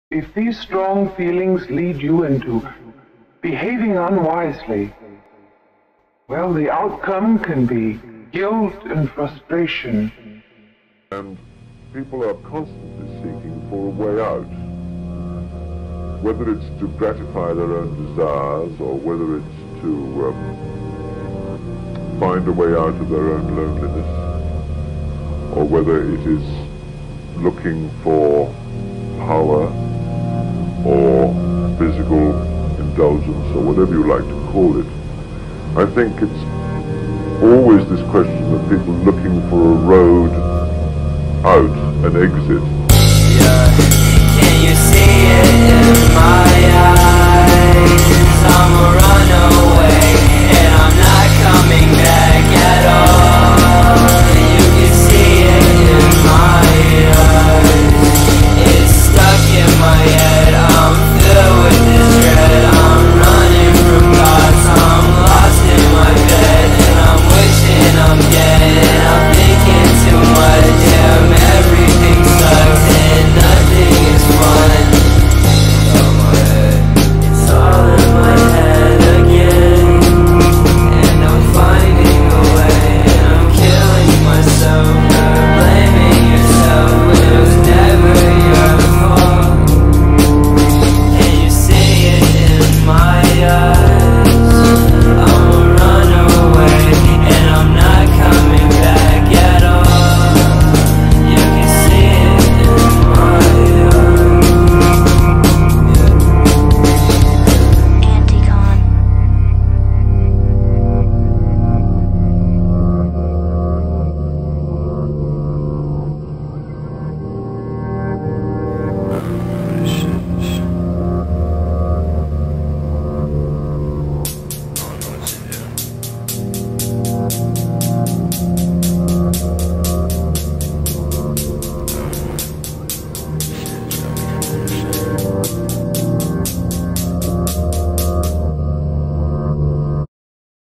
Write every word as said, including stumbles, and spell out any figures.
If these strong feelings lead you into behaving unwisely, well, the outcome can be guilt and frustration. And people are constantly seeking for a way out. Whether it's to gratify their own desires, or whether it's to um, find a way out of their own loneliness, or whether it is looking for power or physical indulgence, or whatever you like to call it. I think it's always this question of people looking for a road out, an exit. Yeah, can you see?